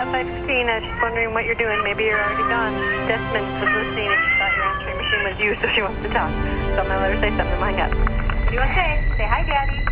515, she's wondering what you're doing. Maybe you're already gone. Desmond was listening and she thought your answering machine was you, so she wants to talk. So I'm going to let her say something to hang up. What do you want to say? Say hi, Daddy.